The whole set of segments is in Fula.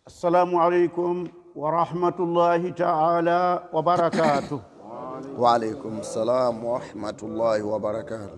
السلام عليكم ورحمة الله تعالى وبركاته. وعليكم السلام ورحمة الله وبركاته.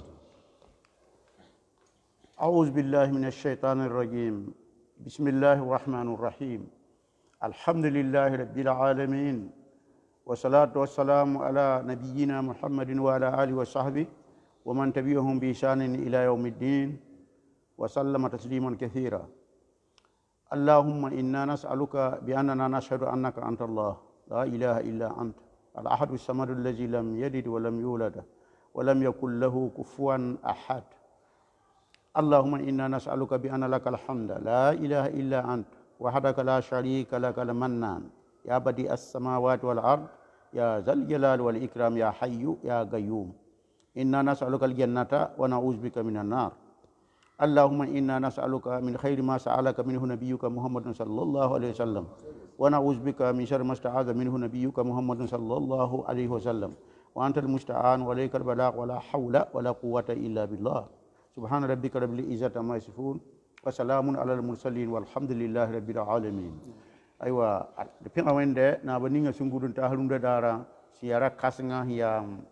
أعوذ بالله من الشيطان الرجيم. بسم الله الرحمن الرحيم. الحمد لله رب العالمين، والصلاة والسلام على نبينا محمد وعلى آله وصحبه ومن تبعهم بإحسان إلى يوم الدين وسلم تسليما كثيرا. اللهم إنا نسألك بأننا نشهد أنك أنت الله لا إله إلا أنت الأحد الصمد الذي لم يلد ولم يولد ولم يكن له كفوا أحد. اللهم إنا نسألك بأن لك الحمد لا إله إلا أنت وحدك لا شريك لك المنان يا بديع السماوات والأرض يا ذا الجلال والإكرام يا حي يا قيوم. إنا نسألك الجنة ونعوذ بك من النار. اللهم إنا نسألك من خير ما سألك منه نبيك محمد صلى الله عليه وسلم ونعوذ بك من شر ما استعاذ منه نبيك محمد صلى الله عليه وسلم وأنت المستعان وإليك البلاغ ولا حول ولا قوة إلا بالله. سبحان ربك رب العزة عما يصفون وسلام على المرسلين والحمد لله رب العالمين. أيوة دفين أوينده نابنين سنقولن تهلون دارا سيارة كاسنغا هي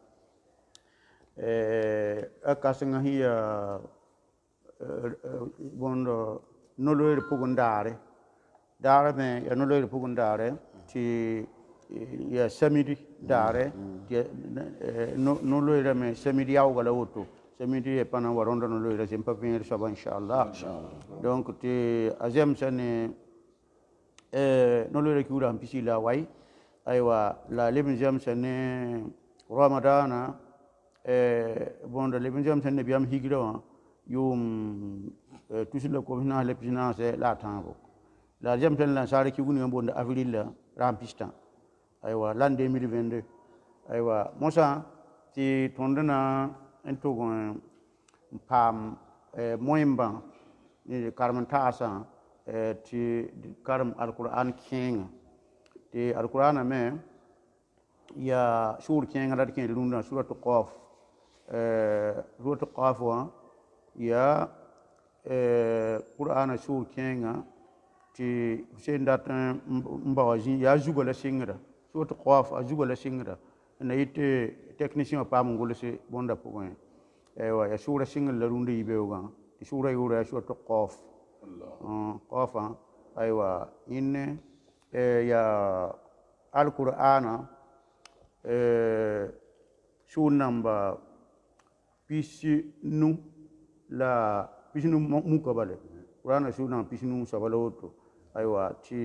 كاسنغا هي bondo nolore pugundare dare me ya nolore pugundare ti ya samedi dare nolore me samedi awgala woto samedi e pana waronda nolore sempa venir saba inshallah. Donc ti azem sane nolore kiura ampisi la wai aywa la lebin jam sane ramadana bondo lebin jam sane biam higro yum tusil ko hina le finance la tango la jamten la sare ki woni bonde avril rampistan aywa l'an 2022 aywa mosa ti tondana entogon pam moyemba ni karman taasa ti karam alquran king ti alquran me ya sur king rat king lunda suratu qaf wa ya Qur'ana sur kenga ti sendatan mbawaji ya jugala singra surtout qaf a jugala singra na ite technicien pa mongol se bonda point ewa ya sura singal la runde yibewga ti sura yura surtout qaf qafa aywa inne ya al-Qur'ana sur namba pisi nu la pisinu mukabale Qur'ana suna pisinu sabaloto aywa ti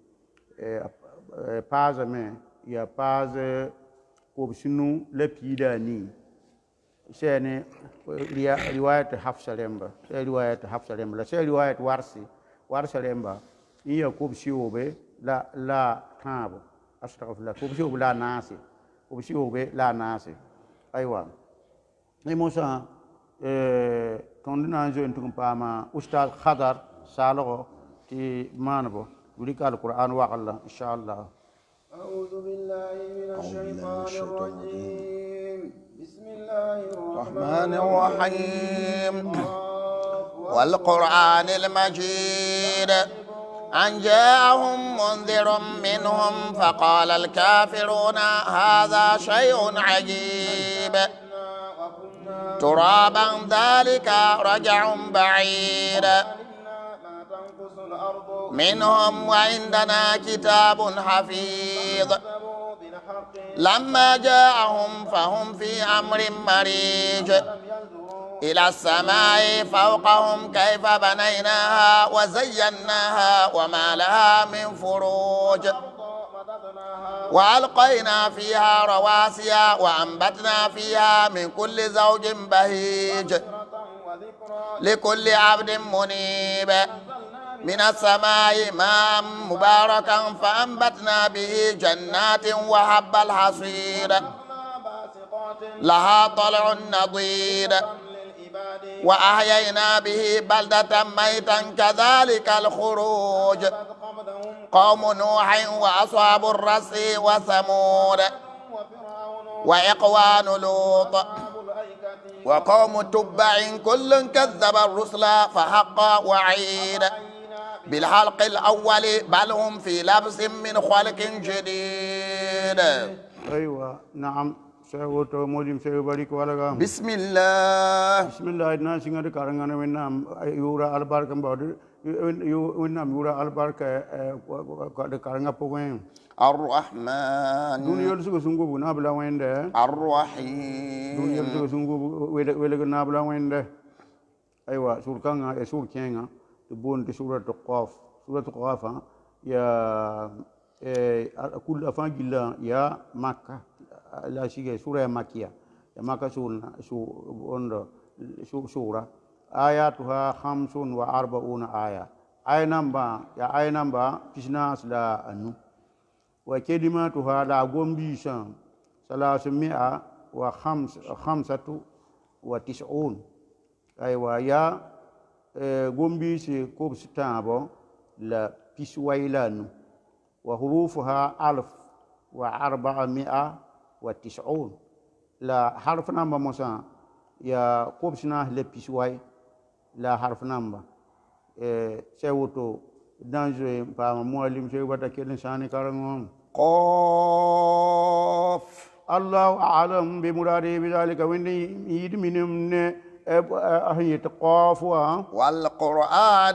paza me ya paza ko pisinu le pidani sene riwayat hafsalemba riwayat hafsalemba la riwayat warsalemba iya ko pisiwobe la tabo astaghfirullah ko pisiwobe la nasi ko pisiwobe la nasi aywa ni mosa tondina jo entum pama ustaz khadar salogo ti manbo ولك القرآن وعلا إن شاء الله. أعوذ بالله من الشيطان الرجيم. بسم الله الرحمن الرحيم. والقرآن المجيد أن جاءهم منذر منهم فقال الكافرون هذا شيء عجيب ترابا ذلك رجع بعيد منهم وعندنا كتاب حفيظ لما جاءهم فهم في أمر مريج إلى السماء فوقهم كيف بنيناها وزيناها وما لها من فروج وألقينا فيها رواسي وأنبتنا فيها من كل زوج بهيج لكل عبد منيب من السماء ماء مباركا فأنبتنا به جنات وحب الحصيد لها طلع نضيد وأحيينا به بلدة ميتا كذلك الخروج قوم نوح وأصحاب الرس وثمود وإخوان لوط وقوم تبع كل كذب الرسل فحق وعيد بالحلق الأول بل هم في لبس من خلق جديد. أيوة نعم سيوت مولم سيبارك ولغام بسم الله بسم الله إدنا سينغر كارنغان وينام يورا البارك بعد وينام يورا البارك كارنغا بوين الرحمن دنيا يلسو سونغو بنا بلا وينده الرحيم دنيا يلسو سونغو ويلغ نابلا وينده أيوة سورة كanga سورة كينغا تبون سورة القاف سورة القاف يا كل أفان جلا يا مكة لا شيء سورة مكية يا مكة سورة آياتها 45 آية آية نمبر تسناس لا أنو وكلماتها لا غومبيشا 395 أيوة يا غومبيش كوبستابو لا بيسويلانو وحروفها 1490 لا حرف نمبر موسى يا كوبسنا لبيسواي لا حرف نمبر سيوتو دانجو بام معلم سيوتا كيلن ساني كارنغوم قاف الله اعلم بمراده بذلك وين يد منهم أهيت قافوا والقرآن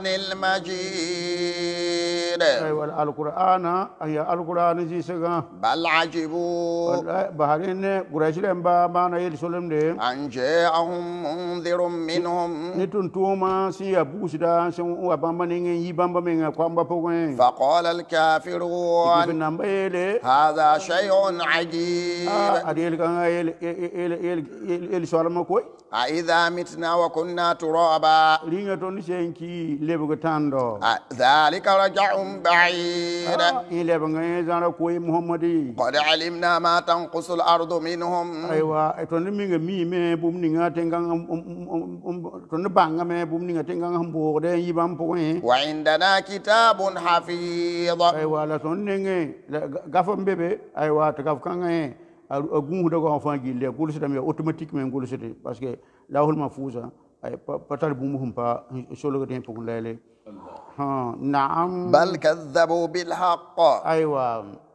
المجيد أيوة القرآن هي القرآن جيسا بل عجبوا بحرين قريش لمبا ما نيل سلم ده أن جاءهم منذر منهم نتون توما سي بوسدا سو وبامبا نينغي يبامبا مينغا كوامبا بوغين فقال الكافرون هذا شيء عجيب أديل كان إل سوالما كوي أإذا متنا وكنا ترابا لينغا توني سينكي لبغ تاندو ذلك رجع بعيد إلى بغي زانا كوي محمدي قد علمنا ما تنقص الأرض منهم أيوة توني مينغا مي بوم نينغا تنغان توني بانغا مي بوم نينغا تنغان همبوغ دي يبام بوغين وعندنا كتاب حفيظ أيوة لا توني نينغي غافم بيبي أيوة تغاف كانغي أقوم دعوة أفانجي ليه كل شيء تامي أوتوماتيك من كل شيء بس كه لاهول مفوزة أي بطل بومهم با شغل كده ينفعون ليه ها نعم بل كذبوا بالحق أيوة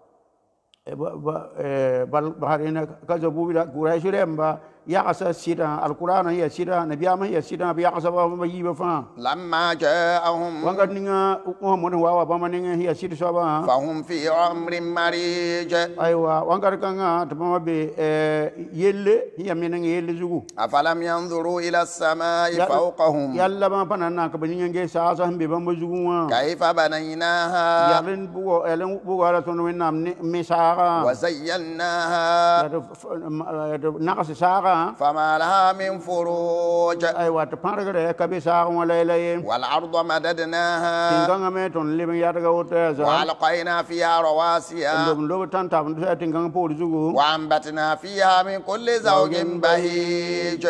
بحرينا كذبوا بالقرآن شريمبا يعصى سيدا القرآن هي سيدا نبي أما هي سيدا بيعصى بما يجيب فان لما جاءهم وانقد نيجا محمد هو بما نيجا هي سيدا سبا فهم في أمر مريج أيوة وانقد كنا تبما بي يل هي منين يل زوجو أفلم ينظروا إلى السماء فوقهم يلا ما بنانا كبنين جي ساسا هم بيبام زوجو كيف بنيناها يلن بوغو على تنوين نام مسارا وزيناها نقص سارا فما لها من فروج أيوة تبارك كبي سارا ولا والأرض مددناها تنغا ميتون لبن يارغا وتازا وألقينا فيها رواسي وأنبتنا فيها من كل زوج بهيج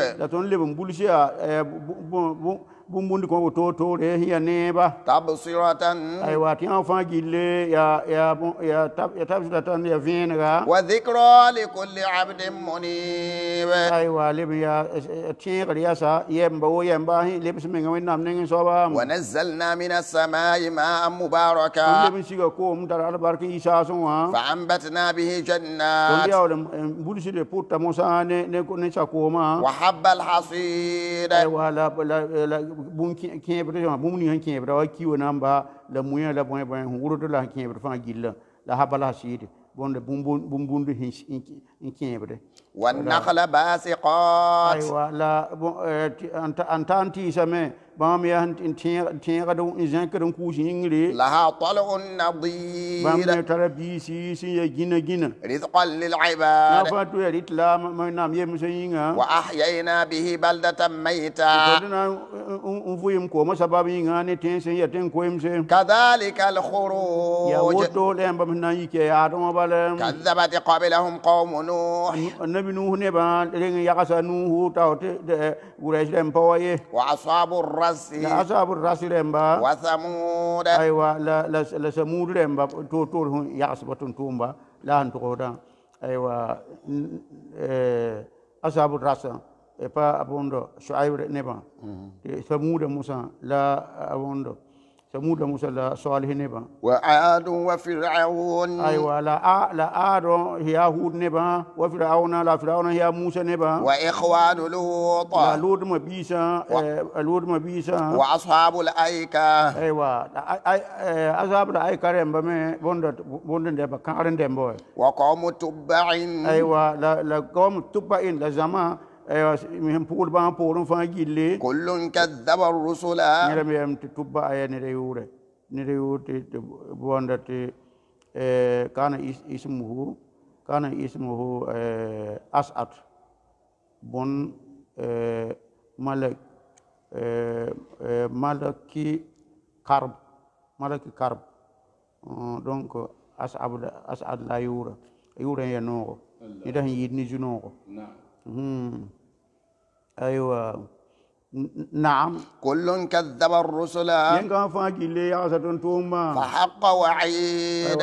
bumbundi ko to re hiya neba tabsiratan aywa ti enfant gille ya tabsiratan ya vinga wa dhikra li kulli 'abdin munib aywa lib ya tiir ya sa yemba wo yemba hi lib sminga winam ningen soba wa nazzalna minas samai ma'an mubaraka lib siga ko dar albarki isa sonwa fa anbatna bihi jannat ya bulsi de putta musa ne ko ne sakoma wa habbal hasid aywa la bun kiebre bun ni kiebre wa kiwo namba la muya la boy boy wuro de la kiebre fa gilla la habala sidi bonde bun hin kiebre wan nakhla basiqat aywa la anta anti same bam ya tin ga do in ka don kushi ingri laha tal'un nadid bam ne tarabi si ya gina rizqan lil ibad na fatu ya ritla ma nam yem sayinga wa ahyayna bihi baldatan mayta dona vuyim ko ma sababi ngane tin sen ya tin ko imse kadhalika al khuruj ya wodo le mbam na yike ya do bale kadzabat qablahum qawm nuh nabi nuh ne ba ren ya kasa nuh tawte guraish dem pawaye wa ashabur rasi la ashabur rasi remba wa thamud aywa la samud remba to ya asbatun tumba la han to da aywa ashabur rasa e pa abondo shuaib ne ba samud musa la abondo ثمود موسى صالح نبا وعاد وفرعون أيوة لا عاد هي هود نبا وفرعون لا فرعون هي موسى نبا وإخوان لوط لا لود ما بيسا لود ما بيسا وأصحاب الأيكة أيوة أصحاب الأيكة رمبا بوند دبا كارن دمبوي وقوم تبع أيوة لا قوم تبعين لا زمان أيوة مهم بقول بام بقولون فاجيلي كل كذب الرسل نرمي أم تتبع أيه نريور بوندت كان اسمه أسعد بون ملك ملكي كرب donc أسعد لا يورا ينوغو نده يدني جنوغو أيوة نعم كل كذب الرسل ينقى فاجي لي يا ساتون توما فحق وعيد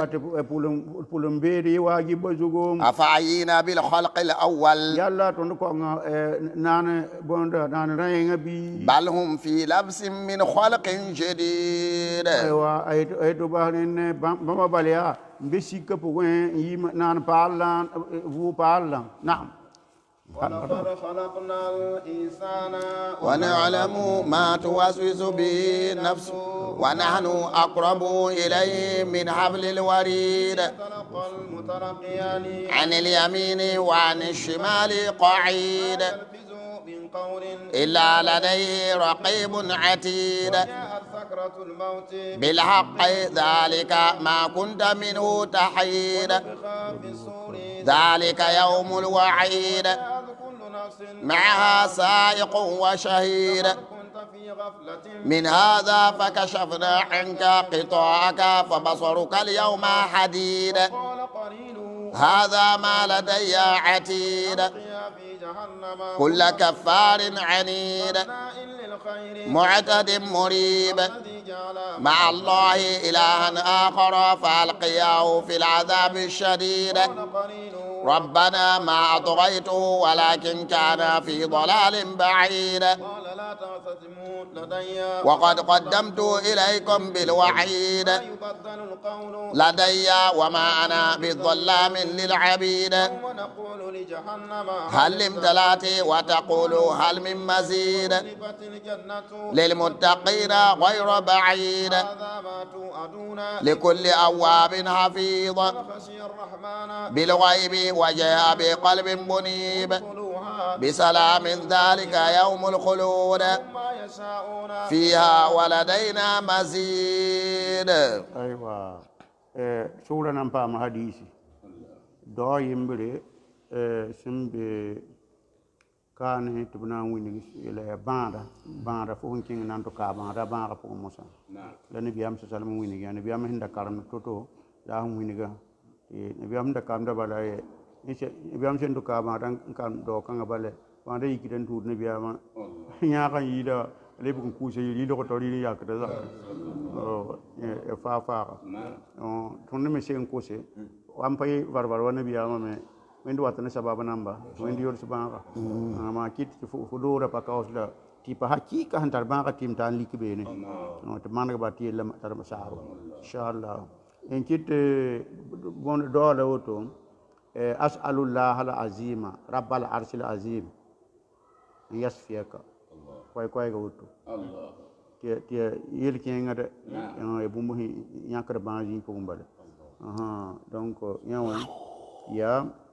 بولم بيري واجب بزوغوم أفعينا بالخلق الأول يلا تندكو نان بوندا نان رينغ بي بل هم في لبس من خلق جديد ايوا اي تو باهن بما باليا بيسيك بوين يم نان بالان فو بالان نعم ولقد خلقنا الإنسان ونعلم ما توسوس به نفسه ونحن أقرب إليه من حبل الوريد تلقى المتلقيان عن اليمين وعن الشمال قعيد يلفظ من قول إلا لديه رقيب عتيد جاءت سكرة الموت بالحق ذلك ما كنت منه تحيد ونفخ في الصور ذلك يوم الوعيد كل نفس معها سائق وشهيد كنت في غفلة من هذا فكشفنا عنك قطاعك فبصرك اليوم حديد قال قرينه هذا ما لدي عتيد يا في جهنم كل كفار عنيد مناء للخير معتد مريب الذي جعل مع الله إلها آخر فألقياه في العذاب الشديد قال قرينه ربنا ما أطغيته ولكن كان في ضلال بعيد قال لا تختصموا لدي وقد قدمت إليكم بالوعيد يبدل القول لدي وما أنا بظلام للعبيد ونقول لجهنم هل امتلأت وتقول هل من مزيد أزلفت الجنة للمتقين غير بعيد هذا ما توعدون لكل أواب حفيظ خشي الرحمن بالغيب وجاء بقلب منيب قلوها بسلام ذلك يوم الخلود ما يشاءون فيها ولدينا مزيد أيوة سورة نمبا حديثي دو يمبري سمبي كان تبنا وين إلى باندا فوق كين نانتو كاباندا باندا فوق موسى لأن بيام سلام وين يعني بيام هندا كارم توتو لا هم وين جا بيام هندا كارم دا بالا بيام سندو كاباندا كان دو كان بالا باندا يكيدن تود نبيام نياكان يدا lebukun kuse yi lo to ri yak da fa tonne me sen kuse am pay barbar wana biya me wendu watana sababa namba wendu yor sababa ma kit fu do ra pa kausla ti pa hakika hantar ba tim tan likbe ne to man ga bati lam tar masaru inshallah en kit bon do la woto as'alullah al azima rabbal arshil azim yasfiyaka koy ga wutu Allah tie yel kenga de e bumbu yakar banji ko mbale donc yawa ya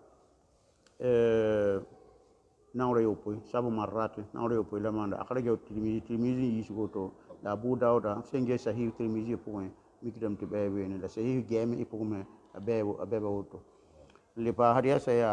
nawre yopoy sabu marrat nawre yopoy la manda akara jaw tirmizi yisugo to la bu dawda senge sahih tirmizi point mikdam te bebe ne la sahih gemi e point abeba wuto le pa hadiya saya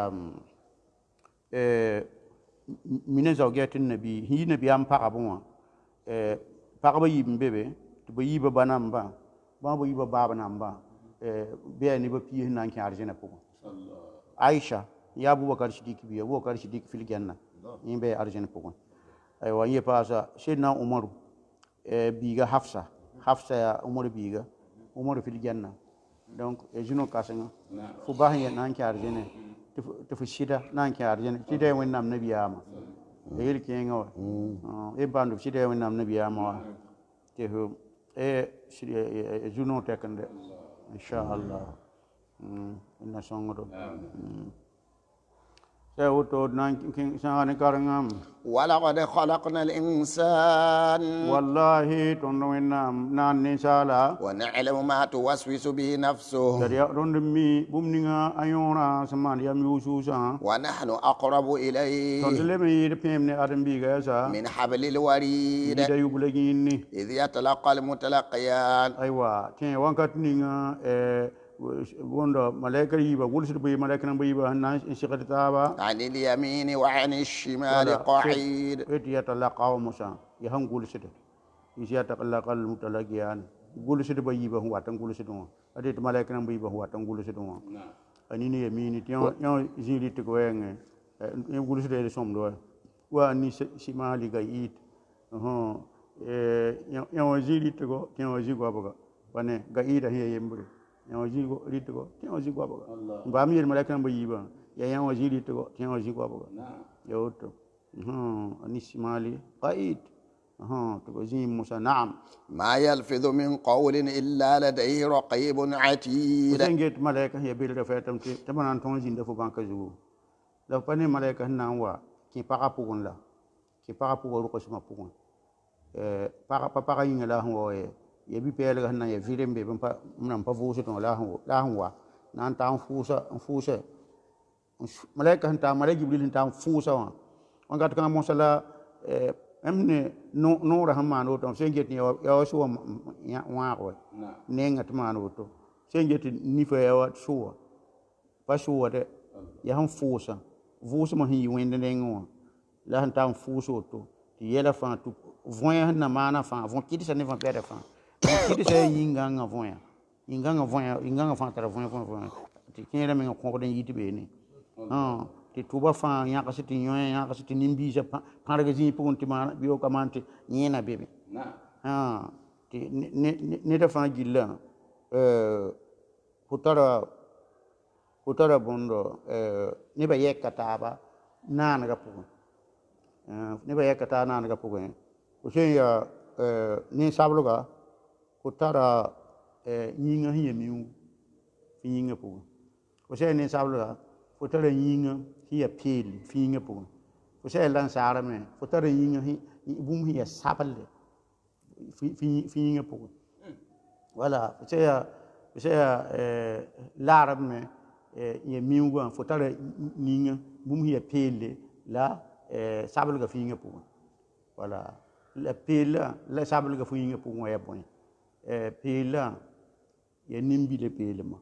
mine zawgetin nabi hi nabi am parabon paraba yibin bebe to ba yiba banamba ba yiba baba namba be ni ba piye nan ki arjina pugo aisha ya abubakar siddiq bi abubakar siddiq fil janna yimbe arjina pugo ay wa ye pasa sidna umaru biga hafsa ya umaru biga umaru fil janna donc jino kasanga fu ba nan ki arjina تفشيدا نانكي أرجن شيدا وينام نبي أما يهيل كينغوا إباندو شيدا وينام نبي أما تهو juno tekande inshallah inna songodo سيوتو نانكين سانغاني كارنغام ولقد خلقنا الإنسان والله تنوينا نان نسالا ونعلم ما توسوس به نفسه دريا روندمي بومنيغا ايونا سمان يام يوسوسا ونحن أقرب إليه تندلمي يدبيمني ادم بيغا من حبل الوريد دا يوبلغيني إذ يتلقى المتلقيان ايوا تين وانكاتنيغا gondo malaika yiba wulsid boy malaika nan boy ba nan shiqati taba عن اليمين وعن الشمال قعيد يتلقى موسى يهم wulsid يتلقى المتلقيان wulsid boy yiba huwa tan wulsid mo ade malaika nan boy ba huwa tan wulsid mo anini yamini tiyo jili tiko yenge wulsid de somdo wa ni shimali gayit yo jili tiko tiyo jigo baga wane gayida hiya yembure yan jigo ritigo tiyan jigo baga ba mi malaika nan bayiba ya yan wajiri tigo tiyan jigo baga ya oto ani shimali qaid to jim musa na'am ما يلفظ من قول إلا لديه رقيب عتيد senget malaika ya bil da fatam te tamanan ton jinda fu banka jugo da pane malaika nan wa ki para pugun la ki para pugun ko suma pugun para yin la ho ye bi pele ga na ye virembe bampa nam pa fuso to la wa nan ta fusa malaika hanta malaika jibril hanta fusa wa on gat kana mosala emne no rahman o to senget ni ya so wa ko ne ngat man o to senget ni fa ya so pa so de ya han fusa ma hi wende nengo la hanta fuso to ti yela fa tu voya na mana fa von kiti sa ne va pere fa kiti sa yinganga voya fa tara voya ti kera men ko den yiti be ni ti tuba fa nya ka siti nyoya nya ka siti nimbi sa para ga zi pun ti mana biyo kamante nyena bebe ti ne da fa gilla hutara bondo ne ba yekata ba nana ga pun ne ba yekata nana ga pun ko ya ni sabluga hutara nyinga hiya miu finga pun ko ni sabluga hutara nyinga hiya peli finga pun ko lan sara me hutara nyinga hi bum hiya saballe finga pun wala ko ya larab me ye miu go hutara nyinga bum hiya peli la sabluga finga pun wala la pela la sabluga finga pun wa bon pela ye nimbi le pelema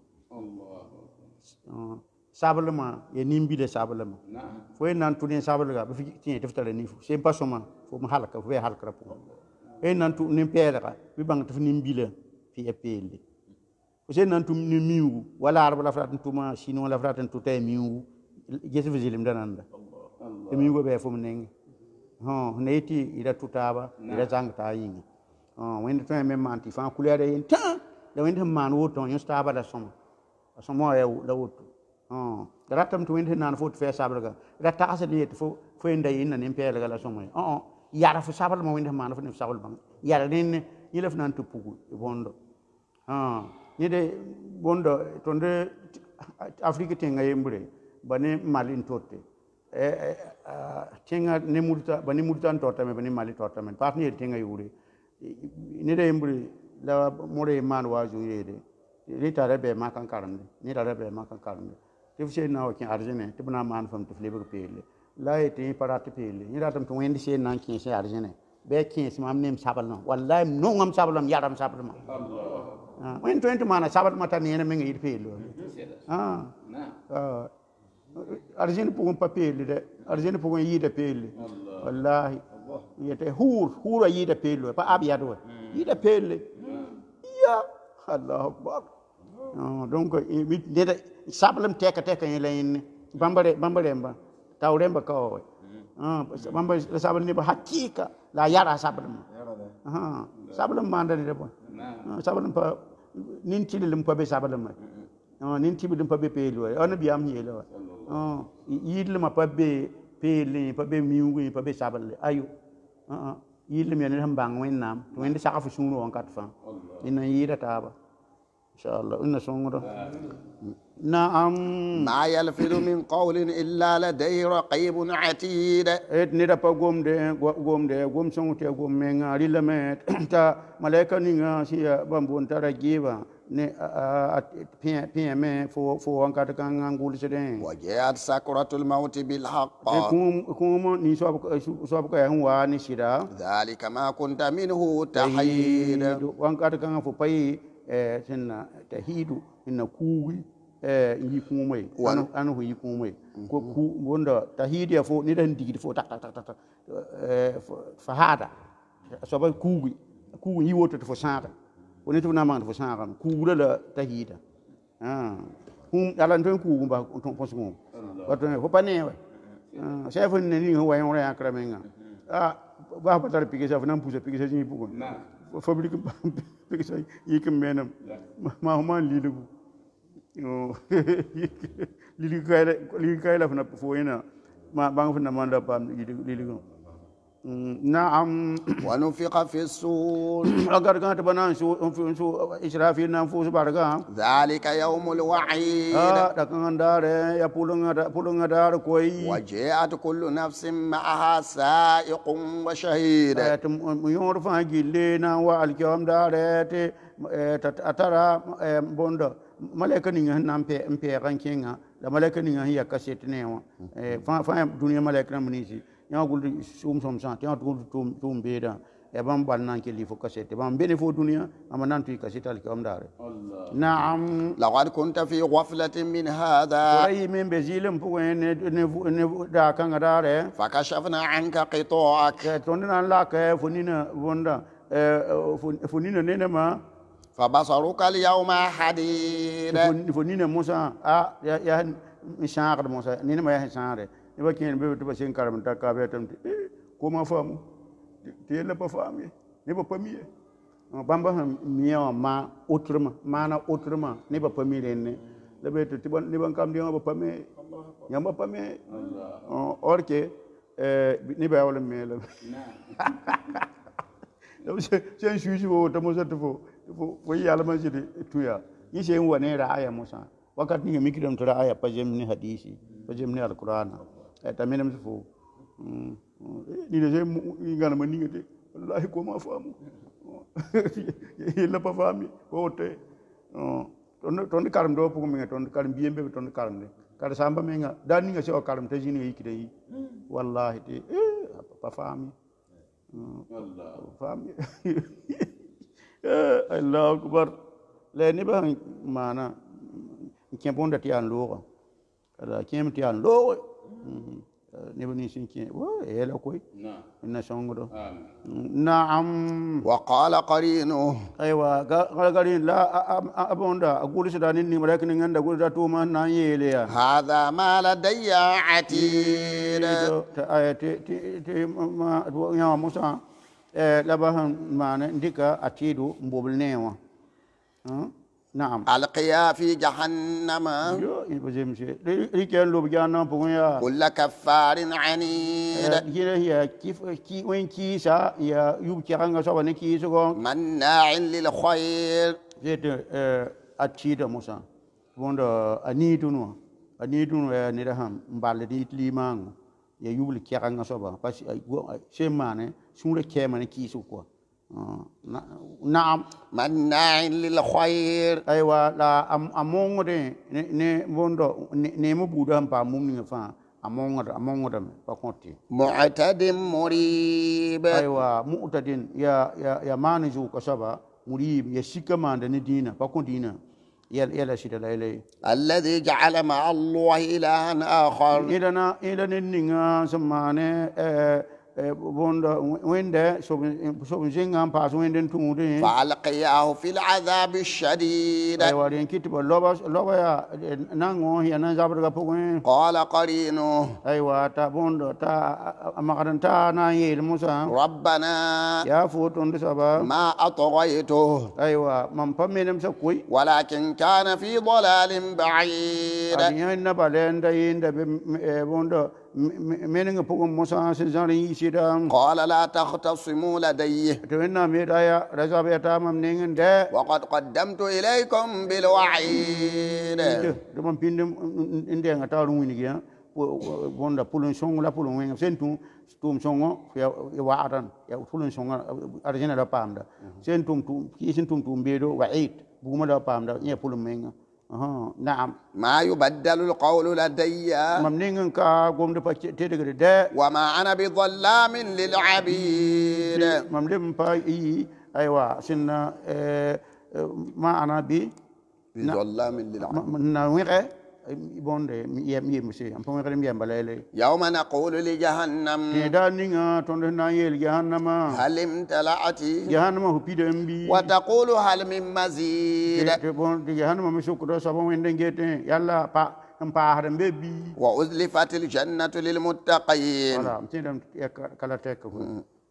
Allah sabalama ye nimbi le sabalama fo nan tunen sabalaga ba fi tin deftale ni c'est pas seulement fo ma halaka fo halaka pour nan tu nim pela bi bang tu nimbi le fi e pele fo c'est nan tu ni miu wala arab la frat tu ma sino la frat tu tay miu jesu vizilim dananda e miu go be fo mneng neiti ida tutaba ida jang ta yingi when to me man ti fa kulere yin ta da when man wo to yin staba da somo ya da woto da ratam to when nan fo fe sabra da ta asa ni fo ndai yin nan pe la somo yara fo sabra mo when man fo ni sabra bang yara nin yilef nan to pugu bondo ni de bondo tonde afrique tenga yembre bane malin totte tenga ne murta bani murtan tota me bani mali tota men partner tenga yuri ni de embri la more man waju yede ni tare be makan karande ni tare be makan karande tifse na o kin arjene tibna man fam tifle be pele la ete parate pele ni ratam to wendi se nan kin se arjene be kin se mam nem sabal no wallahi no ngam sabalam yaram sabal ma Allah wen 20 mana sabal mata ni ene men yir pele arjene pour un papier de arjene pour un yida pele wallahi yete hura yida pele pa abia do yida pele ya Allah akbar donc de sablam teka yin bambare mba tawremba ko bamba sabal ni ba hakika la yara sablam sablam mandani de bon sablam pa nin tilim pa be sablam nin tilim pa be pelo on biam yelo yidle ma pa be pele pa be miungu pa be sabal ayo yil me ne han bang wennam to wende saka fu sunu on kat fa ina yida taba inshallah inna songodo na'am ما يلفظ من قول إلا لديه رقيب عتيد et ne da pa gom songu te gom me ngari la met ta malaika ni nga si bambon tara giba ne pia me fo an kat kan ngul seden وجاءت سكرة الموت بالحق kum ni so ko yan wa ni sida ذلك ما كنت منه تحيد wan kat kan fo pai sinna tahidu inna kuwi yi kumai anu hu yi kumai ko ku wanda tahidi fo ni dan digi fo tak fahada so ba kuwi yi woto fo sanga woni to na man fo sanga ku la tahida alan ton ku ba ton fo sum wato fo panewa chef ne ni ho wayon ra akramenga ba ba tar pike chef nan pusa pike chef ni puko fabrique pike chef yikem menam ma lilugo lili kay la fana fo ina ma bang fana manda pam lili go na'am ونفخ في الصور agar kan ta banan su israfil nan fu su barga ذلك يوم الوعيد da kan dare ya pulunga dar koi وجاءت كل نفس معها سائق وشهيد mu yor fa gille na wa alkiyam dare te atara bonda malaika ni nan pe rankinga da malaika ni ya kaset ne wa fa duniya malaika nan ni si ya gul sum san ya gul tum beda e bam ban nan ke li fo kaset bam bene fo duniya ama nan tu kaset alkiyam dare na'am لقد كنت في غفلة من هذا ay men bezilim pu ne da kan dare فكشفنا عنك غطاءك ton nan la ka funina bonda funina ne ma فبصرك اليوم حديد funina musa ya mishaqar musa ni ma ya share ni ba ken be to ba sen karam ta ka be tam ko ma famu te la pa fami ni ba pamiye bamba miya ma otruma mana otruma ni ba pamiye ne la be to tibon ni ban kam di ba pamiye nyam ba pamiye orke ni ba wala mela sen shuji wo to musa to fo yalla man jide tuya yi sen wane ra'aya musa wakati ni mikidam to ra'aya pajem ni hadisi pajem ni alqur'ana ta menem fo ni de ngana man ni ngate wallahi ko ma famu illa pa fami wote ton karam do pugo minga ton karam biyembe ton karam de kada samba minga dan ni nga so karam te jini yikide yi wallahi te pa fami fami Allahu akbar le ni ba mana ken bonda ti an logo kada ken ti an logo ni ba ni sin ken wa ela koy inna songodo na'am وقال قرينه aywa galgarin la abonda aguli sidani ni malaka ni nganda guli datu man na yele ya هذا ما لدي عتيد ta ayati ma nya musa labahan mana ndika atidu mbobul newa na'am ألقيا في جهنم yo ibajemse riken lo bjana punya كل كفار عنيد hira ya ki wen ki sa ya yub kiranga so bane ki so go مناع للخير jete atida musa bonda anidu no ni raham mballe di limango ya yubul kiranga so ba parce que semane sure kemane ki so ko na'am مناع للخير aywa la amongo de ne bondo ne mo budam pa mum ni fa amongo de pa konti معتد مريب aywa mu'tadin ya maniju kasaba murib ya shikama da ni dina pa kontina yala shida la ile الذي جعل مع الله إلها آخر idana ninga samane bonda wende so jinga pa so wende tunde فألقياه في العذاب الشديد aywa den kitba loba ya nango ya nan zabra pugun قال قرينه aywa ta bondo ta makaranta na yel musa ربنا ya foton de saba ما أطغيته aywa man pamenem sa koy ولكن كان في ضلال بعيد adinya na balenda inda be bondo menenga pogum Musa se jari sida قال لا تختصموا لدي to wenna medaya razabe tamam nengen de وقد قدمت إليكم بالوعيد de man pindem inde nga taru wini ya bonda pulun song la pulun wen sentu tum songo ya wa'atan ya pulun songo arjina da pamda sentum tum kisin tum bedo wa'id buma da pamda ya pulun menga نعم ما يبدل القول لدي ممنين كا قوم دفع تدقر ده وما أنا بظلام للعبيد مملم باي أيوة سنة ما أنا بظلام للعبيد نويرة بونde mi musi am pon mi balele يوم نقول لجهنم دانيغا توند نايل جهنم هل امتلأت جهنم هو بيدمبي وتقول هل من مزيد بون جهنم مسكو سبون وندنجيتين يلا با امبا هرم بيبي وأزلفت الجنة للمتقين voilà mtendam kala tek ko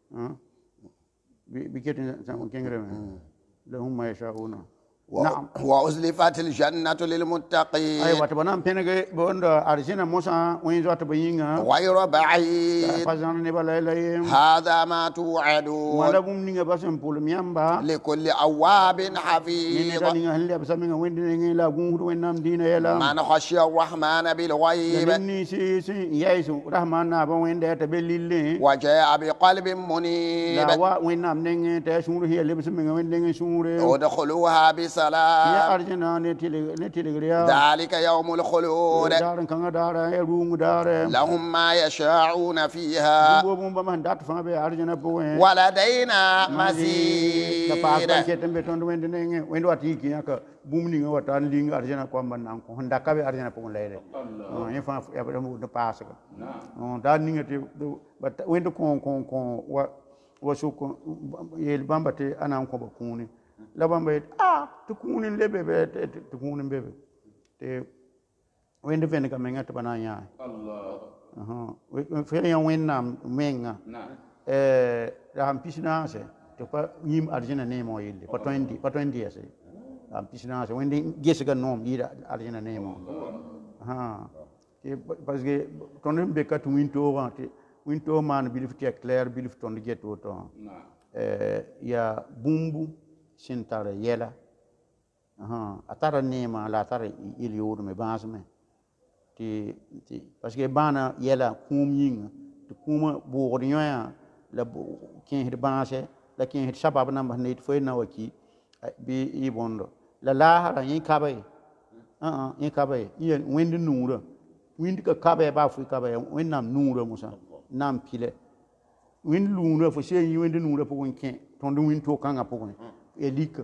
bi ketin sam kengre lahum ma yashauna نعم وأزلفت الجنة للمتقين أيوة تبنا بينك بوند أرسلنا موسى وين زوات بينها غير بعيد فزان نبلا لهم هذا ما توعدون ما لهم نيجا بس نقول ميامبا لكل أواب حفيظ نيجا هلا بس مين وين نيجا لا جون وين نام دينا يلا من خشي الرحمن بالغيب مني سي يسوع رحمن أبا وين ده تبليل وجاء بقلب منيب لا وين نام نيجا تشور هي اللي بس مين وين نيجا شور ادخلوها بسلام يا أرجنا نتيلي ذلك يوم الخلود دارن كنا دارا يروم دارا لهم ما يشاءون فيها ولدينا مزيد bumni nga watan ling arjana ko man nan ko honda kabe arjana pon lele en fa ya de passe ko da ninga te but wendo kon wa su ko yel bambate anan ko ba kuni la bamba to kuni lebe be to kuni bebe te wendo fen ka menga to bana nya allah fe yan wenna menga ram pisna se to pa yim arjana ne mo yille patondi ase am pisna se wende gesiga nom yida arjana ne mo parce que ton be kat winto man bilif te clair bilif ton geto to ya bumbu sintare yela atara nema la tara il yodo me basme ti parce que bana yela kum yinga to kuma bo nyoya la kin hit banse la kin hit sabab namba ne fo na waki bi ibondo la lahara yin kabe yin kabe yin wendi nura wendi ka kabe ba fu kabe wen nam nura musa nam pile wen lura fo se yin wendi nura po wen ken ton do win to kanga po wen elika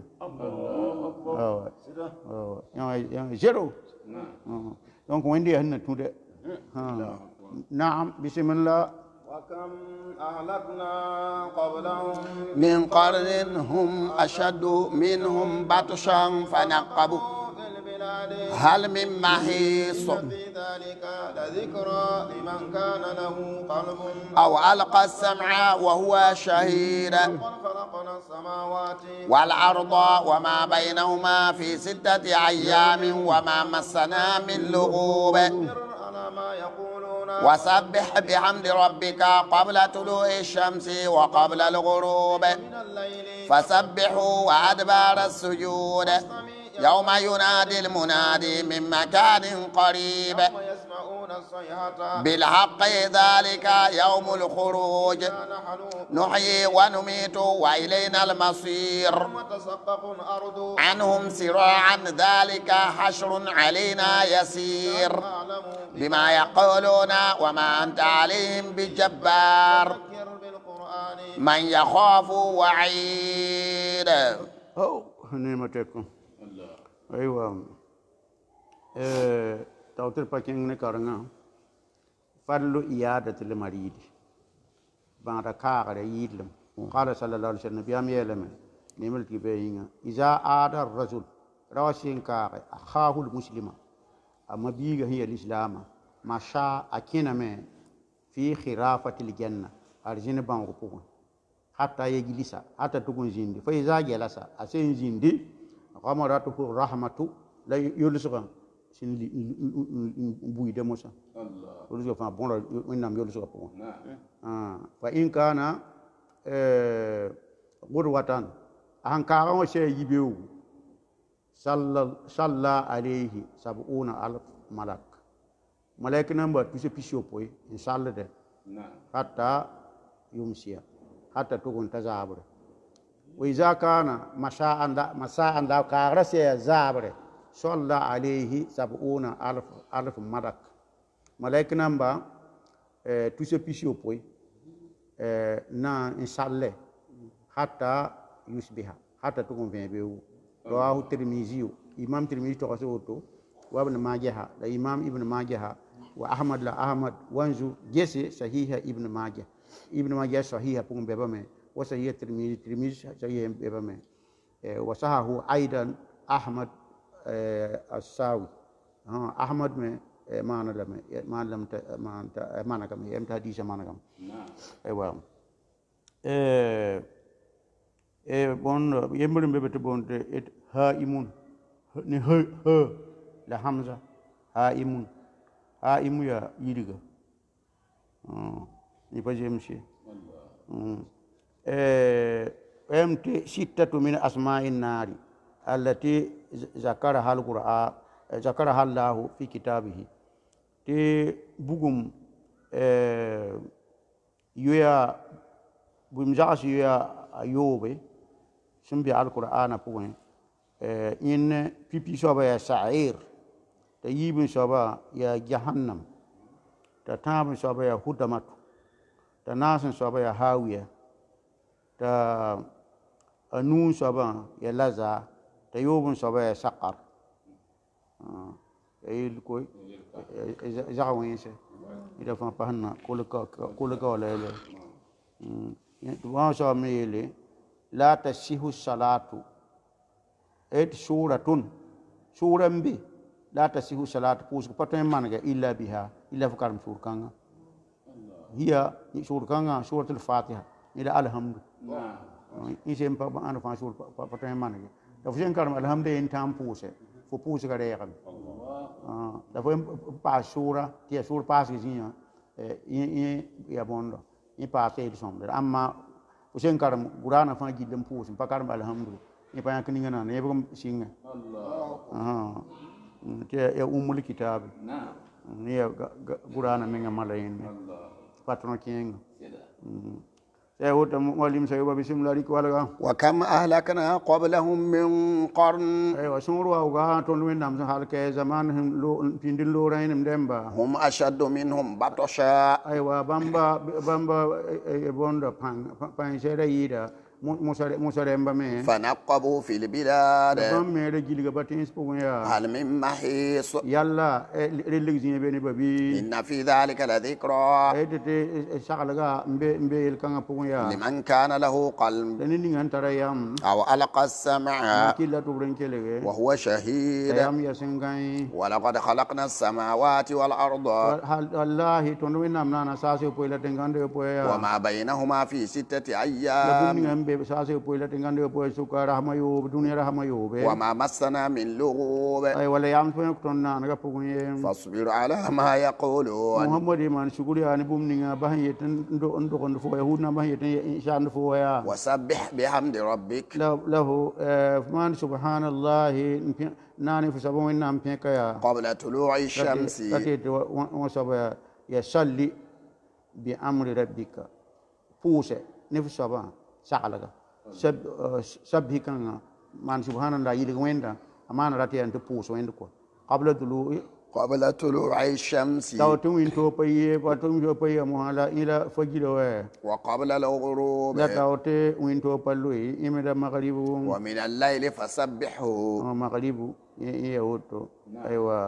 zero donc wendi hanna tude naam bismillah وكم أهلكنا قبلهم من قرن هم أشد منهم بطشا فنقبوا هل من محيص في ذلك لذكرى لمن كان له قلب أو ألقى السمع وهو شهيد خلقنا السماوات والأرض وما بينهما في 6 أيام وما مسنا من لغوب على ما يقولون وسبح بحمد ربك قبل طلوع الشمس وقبل الغروب فسبحوا وأدبار السجود يوم ينادي المنادي من مكان قريب بالحق ذلك يوم الخروج نحيي ونميت وإلينا المصير عنهم سراعا ذلك حشر علينا يسير بما يقولون وما أنت عليهم بجبار من يخاف وعيد نعمتكم أيوة توتر باكين نكارنا فضل إيادة المريض بعد كار يدلم قال صلى الله عليه وسلم بيام يلم نملك بينه إذا عاد الرجل راسين كار أخاه المسلم أما بيجا هي الإسلام ما شاء أكينا من في خرافة الجنة أرجين بانغبون حتى يجلس حتى تكون زندي فإذا جلس أسين زندي غمرته الرحمة لا يلصق sin buy de mosa wolu so fa bon wonnam yolu so ko fa in kana gurwatan an ka wa she yibewu salla alayhi 70,000 malak malaika namba tuse pisho poy inshallah de hatta yumsiya hatta tukun tazabre wa iza kana masa'an da ka rase zabre salla alayhi 70,000 malak malaika namba tuse pisho poy na inshallah hatta yusbiha hatta tukun vebewu rawahu tirmizi imam tirmizi to kasoto wa ibn majah la imam ibn majah wa ahmad la ahmad wanzu gese sahiha ibn majah sahiha pung bebame wa sahiha tirmizi sahiha bebame wa sahahu aidan ahmad as-sawi ahmad me mana kam em hadisa mana kam aywa bon yembul mbebe bon et ha imun ni ha la hamza ha imu ya yiriga ni pajemshi mt sittatu min asma'in nari allati zakaraha al-qur'an zakaraha Allah fi kitabihi te bugum yuya bumjaas yuya ayobe sumbi al-qur'ana point in pipi soba ya sa'ir ta yibin soba ya jahannam ta tabin soba ya hudamatu ta nasin soba ya hawiya ta anun soba ya laza ta yobin soba ya saqar il koy zawin se ida fa panna kolaka wala wa so mele la tasihu salatu et suratun surambi la tasihu salatu pus patay manga illa biha illa fukaram surkanga hiya surkanga suratul fatiha ila alhamdu isem pa an fa sur patay manga da fusen karam alhamdu en tam puse fu puse gare yakam da fu pa sura ti sur pas ginya ya bondo ni pa te sombe amma usen karam gurana fa gidem pus pakaram alhamdu ni pa yakni ngana ne bam singa Allah te ya umul kitab ni gurana menga malayin patron kinga ya utam walim sayuba bismillah wala wa kam ahlakna qablahum min qarn ay wa suru wa ga ton wen nam hal ke zaman lo pindin lo rain demba hum ashaddu minhum batasha ay wa bamba bonda pan sera yida musaremba me fanaqabu fil bilad bam me de gilga batin spoya hal min mahis yalla religine be ni babi inna fi dhalika la dhikra edete shagalaga mbe el kanga puya liman kana lahu qalb ni ngantara yam aw alqa as-sam'a kila to brenkelege wa huwa shahid yam yasengai wa laqad khalaqna as-samawati wal arda wallahi to no nam nana sase poila tengande poya wa ma bainahuma fi 6 ayyam be sase poila tengande poya suka rahmayo dunia rahmayo be wa ma massana min lughub ay wala yam to ton na ga puye fasbir ala ma yaqulun muhammad man shukuri ani bumninga bahiyeten ndo kondo fo yahudna bahiyeten insha fo ya wasabbih bihamdi rabbik lahu man subhanallahi nani fi sabon nam pekaya qabla tulu'i shamsi kati wa sabaya ya salli bi amri rabbika puse ne fi saban sa'alaga sabbi kan man subhanallahi yili wenda amana rati ante puse wenda ko qabla tulu'i shamsi tawtu min to paye patum jo paye mo hala ila fajiro wa qabla al-ghurub la tawte min to pallu imida maghribu wa min al-layli fasabbihu maghribu yawto aywa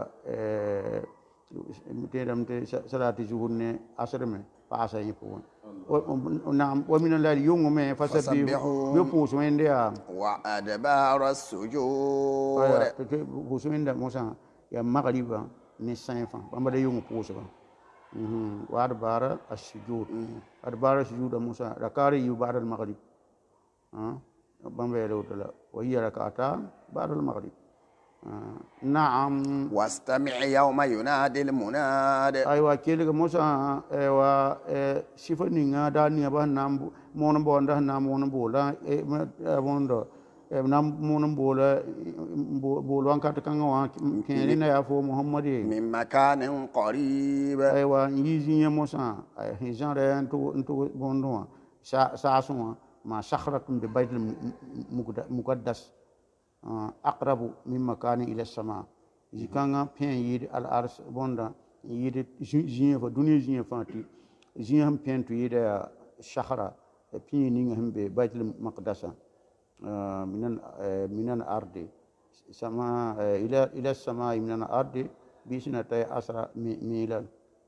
tedam te salati zuhurne asrame pasa yipo naam wa min al-layli yungume fasabbihu yupusu wendia wa adbara as-sujud pusu wenda mosa ya maghriba ni 5 ans bamba de yungu pusu wa adbara as-sujud musa rakari yu ba'da al-maghrib bamba ya lawtala wa hiya rak'atan ba'da al-maghrib نعم واستمع يوم ينادي المناد أيوة كيلك موسى أيوة سيفني دا نيابا نام مون بوندا نام مون بولا بوندو نام مون بولا بولوان كاتكان وان كيني يا فو محمد من مكان قريب أيوة يجي موسى هيجان انتو بوندو ساسوا ما صخرة ببيت المقدس أقرب من مكان إلى السماء جكانا بين يد الأرض بوندا يد جين فدنيا جين فانتي جين هم بين تو يد الصخرة بين نيهم ببيت المقدس من الأرض سماء إلى السماء من الأرض بسنة 10 ميلا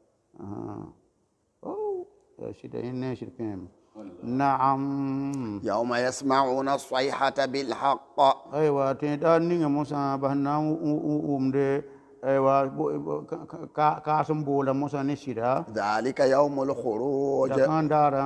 سيدنا شركين نعم يوم يسمعون الصيحة بالحق أيوة تداني موسى بهنا أمده أيوة كاسم بولا موسى نشيدا ذلك يوم الخروج كان دارا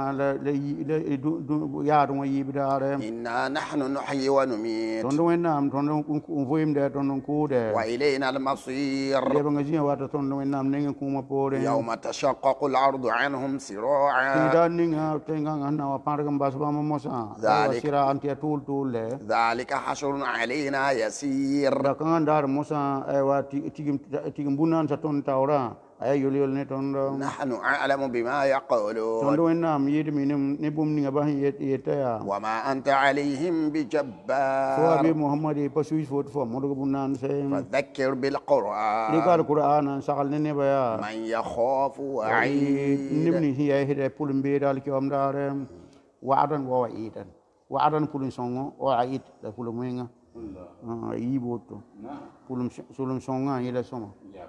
يارو يبدار إنا نحن نحيي ونميت تندو نام تندو فيم ده تندو كوده وإلينا المصير يبغى وات تندو نام نيجي كوما بوده يوم تشقق الأرض عنهم سراعا تداني تنغا أنا وباركم بس بام موسى ذلك سيرا أنتي طول ذلك حشر علينا يسير كان دار موسى أيوة تيجي بنان ستون تاورا أي يوليول نتون نحن أعلم بما يقولون تندو نام يد منهم نبوم نيجا يتيا وما أنت عليهم بجبار فوابي محمد بسويس فوت فو مدو بنان سيم فذكر بالقرآن لقال القرآن سقل نبيا من يخاف وعيد نمني هي هي بولم بيدال كيوم دارم وعدا ووعيدا وعدا بولم سونغ وعيد بولم وينغ يبوتو بولم سولم سونغ يلا سونغ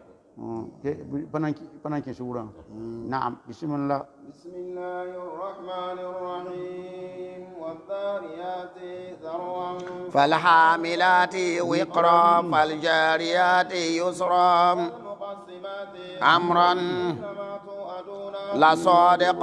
بنانكي سورة نعم بسم الله الرحمن الرحيم والذاريات ذروا فالحاملات وقرا فالجاريات يسرا أمرا لصادق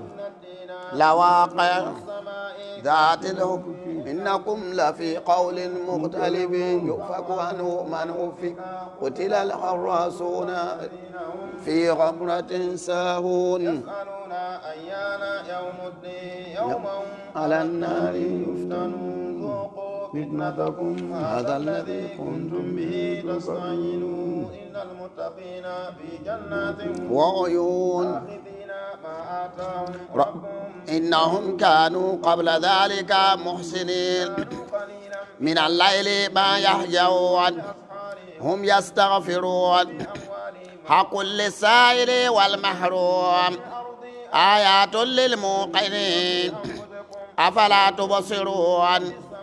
لواقع ذات الحكم إنكم لفي قول مختلف يؤفك عنه من أفك قتل الحراسون في غمرة ساهون يسألون أيان يوم الدين يوم على النار يفتنون ذوقوا فتنتكم هذا الذي كنتم به تستعينون إن المتقين في جنات وعيون آخذين ما آتاهم ربهم إنهم كانوا قبل ذلك محسنين من الليل ما يهجعون هم يستغفرون حق للسائل والمحروم آيات للموقنين أفلا تبصرون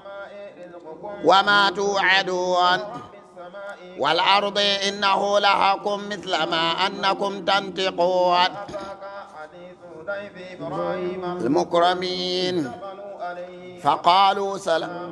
وما توعدون والأرض إنه لحق مثل ما أنكم تنطقون المكرمين فقالوا سلام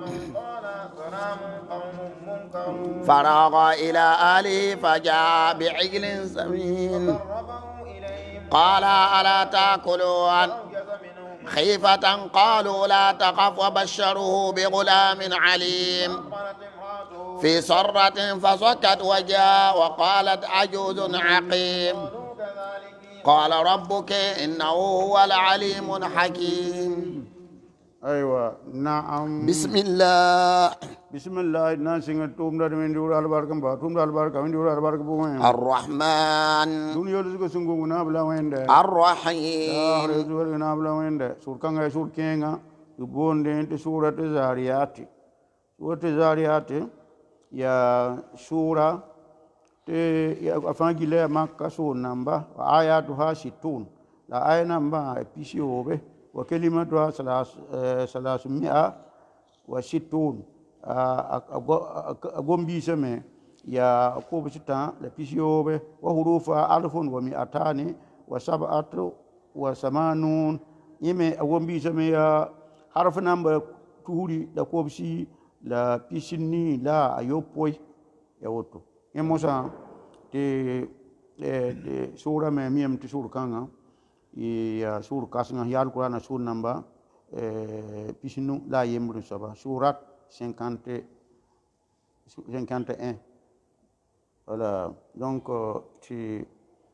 فراغ إلى آله فجاء بعجل سمين قال ألا تأكلون خيفة قالوا لا تخف وبشروه بغلام عليم في صرة فصكت وجاء وقالت عجوز عقيم قال ربك إنه هو العليم الحكيم أيوة نعم بسم الله بسم الله الناس توم دار من دور البركة باتوم دار البركة من دور البركة بوين الرحمن دنيا لسه سنغو نابلا وين ده الرحيم رسول نابلا وين ده سور كanga سور كينغا يبون ده انت سورة الزاريات سورة الزاريات يا سورة يا أفانجيل مكة سور نمبر آياتها 60 لا آية نمبر بيشيوبه وكلمتها 360 أقوم سمي يا أقوم شتا لبيشيوبه وحروفها 1287 يمي أقوم سمي يا حرف نمبر توري لأقوم شي la pisini la ayopoi ya woto emosa te sura me miem te sur kanga ya sur kasnga yal qur'ana sur namba pisinu la yemru saba surat 50 51. Voilà, donc tu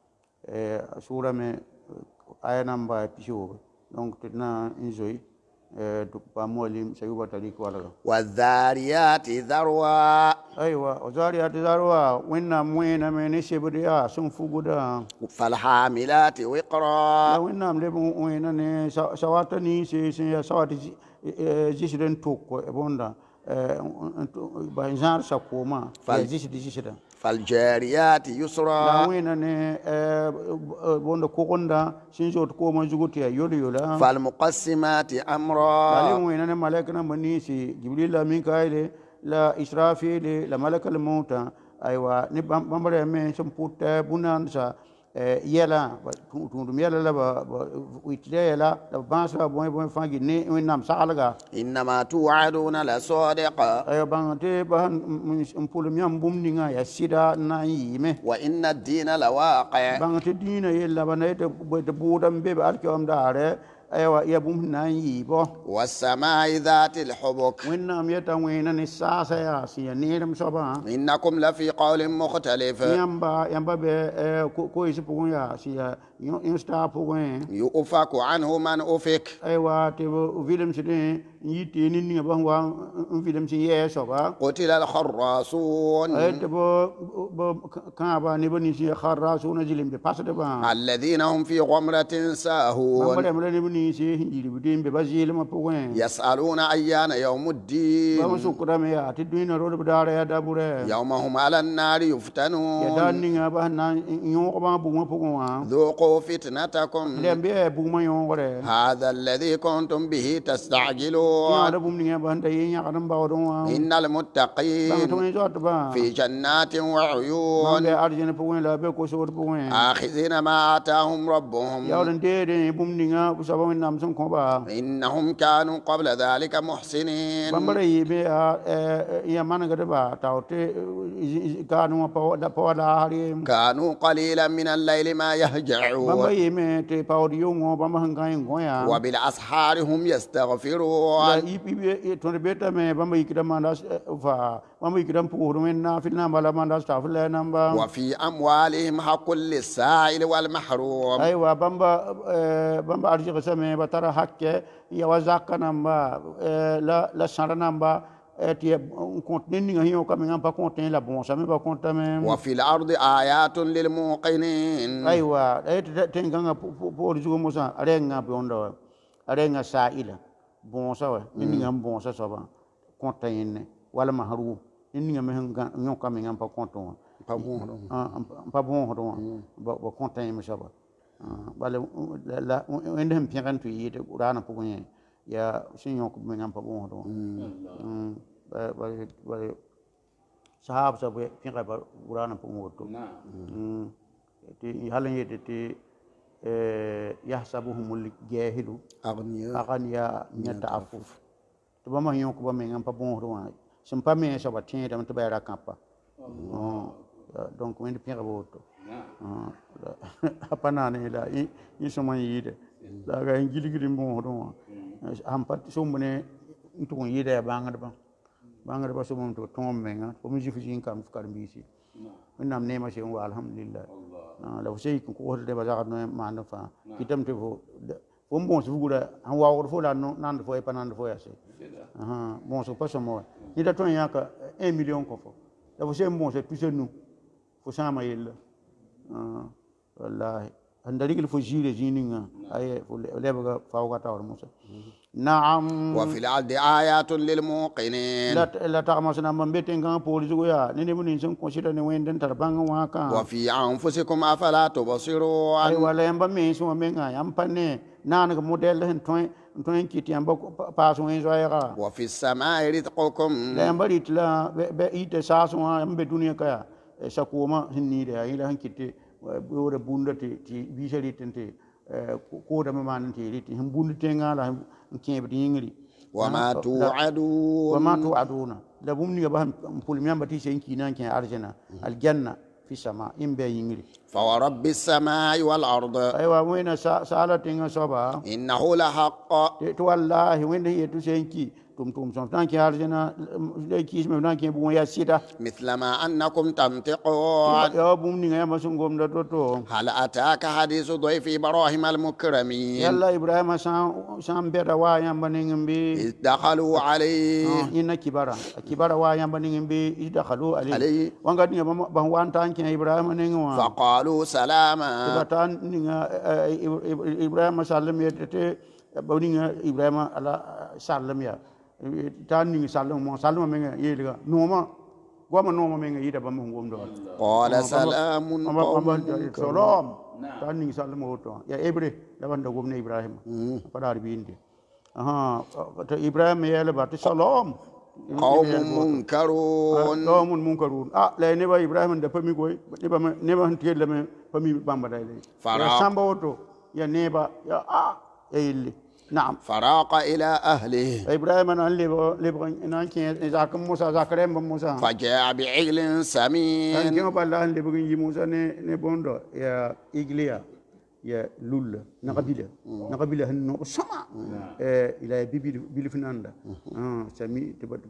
sura me aya namba pisho donc tena injoi pa molim sayuba talik wala والذاريات ذروا aywa ozariyat zarwa winna mwena me shebudia sun fuguda فالحاملات وقرا la winna am lebu wena ne sawatani se sawati jisiden tokko e bonda ba genre sakoma jisida فالجاريات la يسرا wena ne bonda kokonda sinjo ko ma juguti yola فالمقسمات la أمرا wena ne malaika na manisi jibril la mikail la israfil la malakal mauta aywa ni bambare me som putte bunan sa yela tundum yela la ba witile yela la bansa boy fangi ne winam salaga إنما توعدون لصادق ayo bangate ba mpulum yam bumninga ya sida na yime وإن الدين لواقع bangate dina yella banayte budam be alkiyam dare aywa ya bum na yibo والسماء ذات الحبك winnam yeta wena ni sasa ya siya niram soba إنكم لفي قول مختلف yamba be ko isipu ya siya insta puwen يؤفك عنه من أفك aywa te film sidi yiti ni ni ba wa film si yeso ba قتل الخراصون ay te bo ka ba ni bani si kharasuna jilim be pasade ba الذين هم في غمرة ساهون mambale mele ni bani si hinjili budin be bazil ma puwen يسألون أيان يوم ba الدين musukura me ya te duina ro be dare ya dabure يوم هم على النار ya يفتنون dan ni ba na yo ba bu ma puwen ذوقوا فتنتكم lembe bu ma yo gore هذا الذي كنتم به ya تستعجلون da bum ni ba nda yin ya kan ba do wa إن ba المتقين to ni jot ba في جنات وعيون be arjene puwen la be ko so puwen آخذين ما آتاهم ربهم yawden dede bumninga bu sababu nam son ko ba إنهم كانوا قبل ذلك محسنين bambara yibe ya managa de ba tawte kanu pa da hari كانوا قليلا من الليل ما bamba يهجعون yime te pawdi yongo bamba hangai ngoya وبالأسحار هم la يستغفرون ipi to beta me bamba yikida manda fa bamba yikida puru men na fil namba la manda staff la namba وفي أموالهم حق للسائل والمحروم aywa bamba arji qasame batara hakke ya wazaka namba la sara namba ti contenu ni hiyo kama ngamba contenu la bon ça me ba compte même وفي الأرض آيات للموقنين aywa tenganga pour jugo mosa arenga bondo arenga saila bon ça wa ni ngam bon ça ba contenu wala mahru ni ngam ngam kama ngamba compte pas bon pas bon ba contenu me ça ba bale la endem piran tu yite urana pugunye ya sinyo ko ngam pa bon do ba sahab sa be piran ba urana pugunye to ti halan yete ti yahsabuhumul jahilu aghniya nyata afuf to ba ma yon ko ba ngam pa bon do sim pa me so ba tin dam to ba ra kampa donc when piran ba to hapana ne da yi soma yide daga en giligiri mo do am pat somne ntum yide bangar ba somon to tom menga ko mi jifu jin kam fukar mbisi minam ne ma se wa alhamdulillah la sey ko ko de ba za no ma na fa kitam te fo bon su gura an wa ko fo la nan fo e panan fo ya se bon so pas mo ni da ton yaka 1 million ko fo la sey bon c'est plus nous fo sama yella wallahi andari fo jire jininga ay fo lebaga fawga tawr musa na'am وفي الأرض آيات للموقنين la tamasna mambete nga police go ya nene mun sen consider ne wenden tarbanga waka وفي أنفسكم أفلا ay تبصرون wala yamba me so menga yampane nana ga model hen ton kiti yamba paso en zoyara وفي السماء رزقكم la yamba ritla be ite saso yamba dunia kaya sakuma hinni de ila hankite wore bunda ti bisari tente ko da man ti rit him bunda tenga la kebe dingri وما توعدون وما توعدون da bumni ba pul miamba ti sen kinan ken arjana aljanna fi sama imbe yingri فورب السماء والأرض aywa wena sala tinga soba إنه لحق to wallahi wenda yetu senki tum son tan ki arjana le ki me nan ki bu ya sida مثل ما أنكم تنطقون ya bum ni ya masum gom da to هل أتاك حديث ضيف إبراهيم المكرمين yalla ibrahima san beda wa yamba ngimbi إذ دخلوا عليه inna kibara wa yamba ngimbi idakhalu عليه ali wanga ni ba wanta ki ibrahima ngwa فقالوا سلاما tibatan ni ibrahima sallam yete bawninga ibrahima ala sallam ya tan ni sallam men yeliga noma goma noma men yida bam ngom do قال سلام قوم salam tan ni sallam woto ya ebre laban da gomne ibrahima padar binde aha to ibrahima yele bat salam قوم منكرون qaumun munkarun la ne ba ibrahima da fami koy ne ba tiyel me fami bamba dai ya samba woto ya neba ya illi نعم فراق إلى أهله إبراهيم أنا اللي كان زاكم موسى زاكريم موسى فجاء بعجل سمين كم بالله اللي بقول موسى نبوندو يا إغليا يا لول نقبيله هنو سما إلى بيلفناندا سمي تبت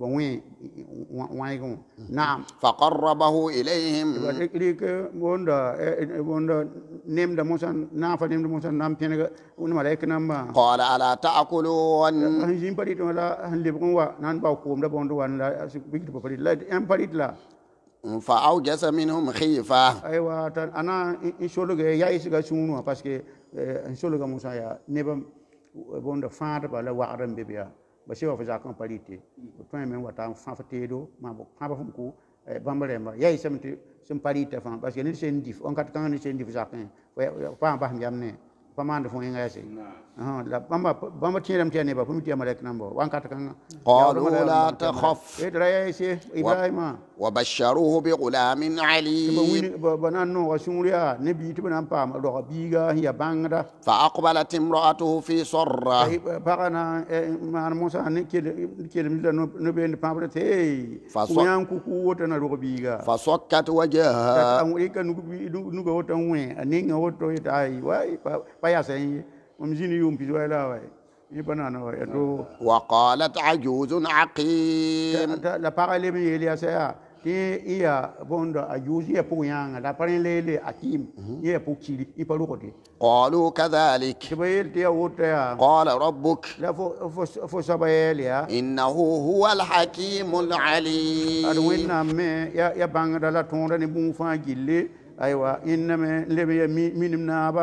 وين نعم فقربه إليهم إليك بوندا نيم دا موسى نافا نيم دا موسى نام بينك ونمالك نام قال ألا تأكلون هنجيم بريد ولا هنلي بقوا نان باوكوم دا بوندو وان لا بيجي بفريد لا أم بريد لا فأوجس منهم خيفة أيوة أنا إن شاء الله يا إيش سونو باسكو إن شاء الله موسى يا نبم بوندا فاد بلا وعرم بيبيا بس يوفي زاكم بريتي وتوين من واتام فافتيدو ما بو فمكو بامبريما يا إيش سمباريتا فان باسكو نسنديف أنكت كان نسنديف زاكم فان بهم يامنه paman fo nga yasi la bamba tiram tiane ba fumi tiama rek nambo wankata kan qalu la takhaf idrayasi ibrahima wa basharuhu bi ghulamin alim bananno wasuriya nabi tibana pam do biga ya bangda fa aqbalat imra'atuhu fi sarra bagana man musa ne kede no be pamrete kuyan ku wota na do biga fa sakkat wajhaha an kan nu go wota wen aninga woto itai wai paya sai mumjini yumpi wala wai ibana na wai do wa qalat ajuzun aqim la parole mi elia saya ti ia bonda ajuzi ya puyanga la parele akim ia pukiri ipalu kote qalu kadhalik tibayel ti wota qala rabbuk la fo sabayelia innahu huwal hakimul alim adu winna me ya bangda la tonda ni bu fa gille aywa inna me lebe minim naba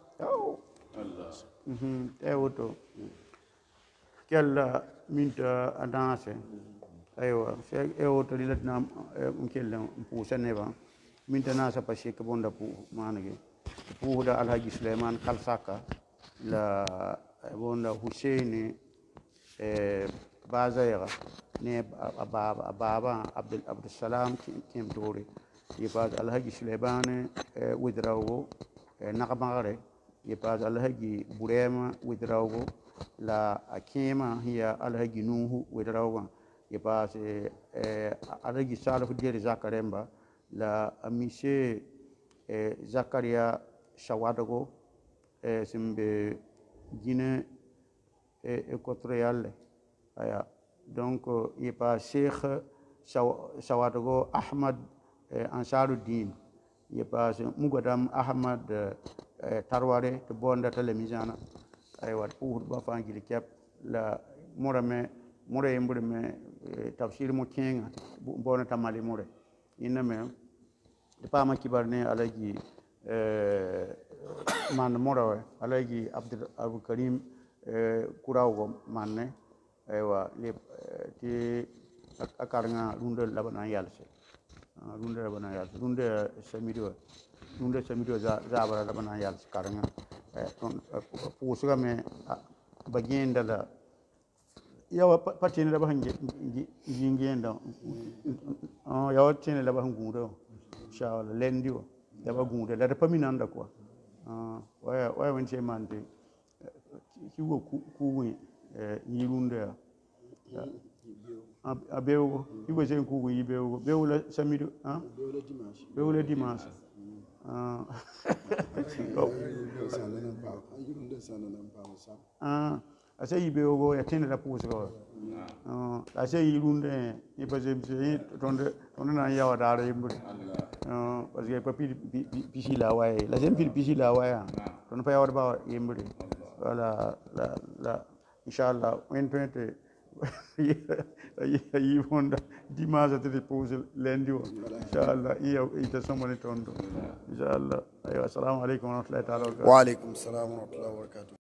ewoto kella minta adanse aywa ewoto dilatna kella pusane ba minta nasa passe ke bonda pu manage pu da alhaji suleiman kalsaka la bonda husaini bazaira ne baba abdul salam kim dore yibad alhaji suleiman widrawo nakabare يبقى الهجي بريما ودراوغو لا أكيما هي الهجي نوح ودراوغو يبقى الهجي سالف دير زكريمبا لا أميسي زكريا شوادغو سمبي جينا إكوتريال أيا دونك يبقى شيخ شوادغو أحمد أنصار الدين يبقى مقدم أحمد tarware to bonda telemisana ay wat pour ba fangili kep la morame more yimbude me tafsir mo kenga bona tamali more iname de pama kibarne alaji man morawe alaji abdul karim kurawo manne aywa le ti akarnga runde labana yalse runde samido nunde samido zabara da bana yal karanga ton pusuga me bagenda la yawa patine da bahanje jingenda yawa tine la bahangudo inshallah lendio da bagunde da paminanda quoi waya wonche mande kiwo kuwi yirunde abewo ibo sen kuwi ibewo bewo la samido bewo la dimanche asa yibe ogo ya tene la puso la sai yirunde ni parce que tonde na yawa dara yimbe parce que papi pisi la waye la sem fil pisi la waye ton pa yawa ba yimbe voilà la inshallah en pente yi fonda dimanche te pose lundi inshallah iyo ita somone tondo inshallah ayo assalamu alaikum wa rahmatullahi ta'ala wa alaikum assalam wa rahmatullahi wa barakatuh